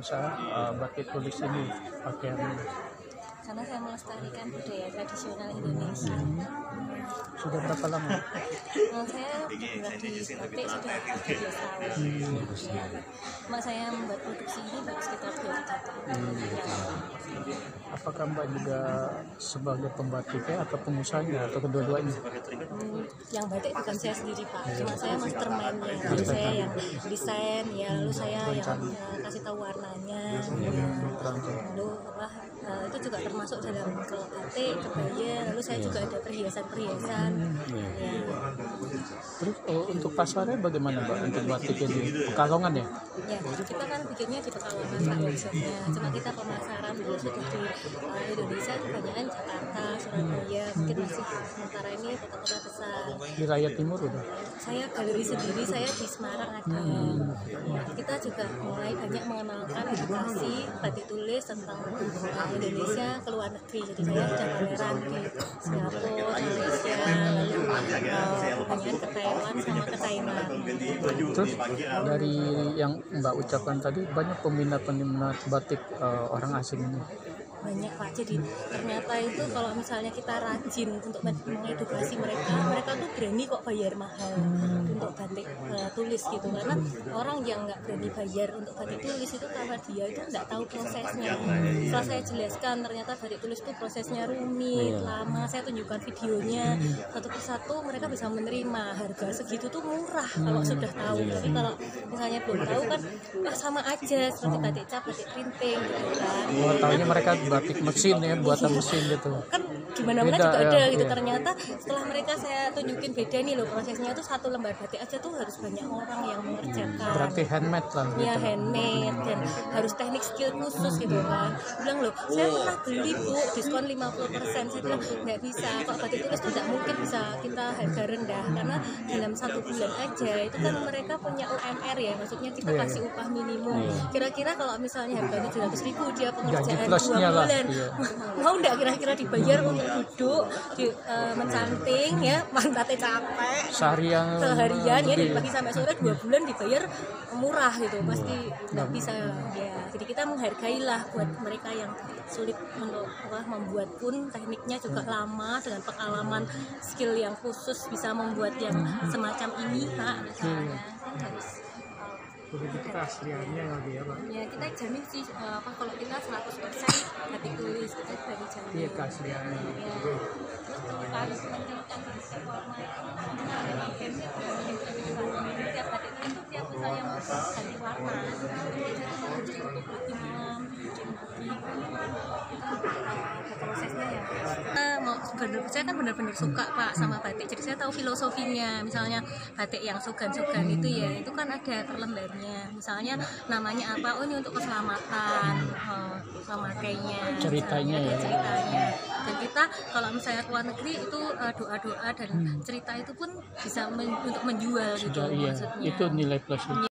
usaha batik tulis ini pakaian? Karena saya melestarikan budaya tradisional Indonesia. Sudah berapa lama? Saya bergerak di batik sudah 13 tahun. Ya. Cuma saya membuat produksi ini baru sekitar 2 tahun. Apakah Mbak juga sebagai pembatiknya atau pengusahanya atau kedua-duanya? Yang batik bukan saya sendiri Pak, cuma saya mastermind-nya. Jadi saya yang desain, ya lalu saya yang kasih tahu warnanya. Lalu itu juga termasuk dalam kalau batik, kebaya, lalu saya juga ada perhiasan-perhiasan. Ya. Terus untuk pasarnya bagaimana Mbak untuk batiknya di Pekalongan ya? Ya, kita kan bikinnya di Pekalongan Pak workshopnya. Cuma kita pemasaran terus di Indonesia kebanyakan Jakarta, Surabaya, mungkin masih sementara ini kota-kota besar. Di Raya Timur udah? Saya galeri sendiri, saya di Semarang ada. Kita juga mulai banyak mengenalkan edukasi batik tulis tentang Indonesia ke luar negeri. Jadi saya sudah pameran di Singapura, Malaysia, lalu kebanyakan ke Thailand sama ke Thailand. Terus dari yang Mbak ucapkan tadi banyak peminat-peminat batik orang asing ini? Banyak Pak, jadi ternyata itu kalau misalnya kita rajin untuk mengedukasi mereka tuh berani kok bayar mahal untuk batik tulis gitu, karena orang yang nggak berani bayar untuk batik tulis itu karena dia itu nggak tahu prosesnya. Setelah saya jelaskan ternyata batik tulis itu prosesnya rumit, lama, saya tunjukkan videonya satu persatu, mereka bisa menerima. Harga segitu tuh murah kalau sudah tahu, tapi kalau misalnya belum tahu kan sama aja seperti batik cap, batik printing gitu kan. Tahunya mereka batik mesin ya, buatan mesin gitu. Kan gimana-mana juga ada gitu. Ternyata setelah mereka saya tunjukin beda nih loh prosesnya, itu satu lembar batik aja tuh harus banyak orang yang mengerjakan. Berarti handmade lah gitu. Ya handmade dan harus teknik skill khusus gitu kan. Bilang loh, saya pernah beli Bu, diskon 50%. Saya bilang nggak bisa, kok batik tulis tuh nggak mungkin bisa kita harga rendah, karena dalam 1 bulan aja itu kan mereka punya UMR ya, maksudnya kita kasih upah minimum. Kira-kira kalau misalnya harga 700.000 dia pengerjaan 2 bulan, mau nggak kira-kira dibayar untuk duduk mencanting ya, pantatnya capek seharian ya dari pagi sampai sore 2 bulan dibayar murah gitu, pasti nggak bisa ya. Jadi kita menghargailah buat mereka yang sulit untuk membuat pun tekniknya juga lama, dengan pengalaman skill yang khusus bisa membuat yang semacam ini Pak misalnya harus begitu keasliannya lagi ya Pak? Ya kita jamin sih, kalau kita 100% batik tulis kita dari jamin. Iya keasliannya. Ya. Terus kalau menentukan setiap warna itu tiap batik itu tiap misalnya mau ganti warna itu harus ditutup lagi malam, prosesnya ya. Saya kan benar-benar suka Pak sama batik, jadi saya tahu filosofinya. Misalnya batik yang sugan-sugan itu ya, itu kan ada per lembarnya, misalnya namanya apa, oh ini untuk keselamatan pemakainya, ceritanya ya, ceritanya. Dan kita kalau misalnya ke luar negeri itu doa-doa dan cerita itu pun bisa untuk menjual gitu, iya, maksudnya itu nilai plusnya.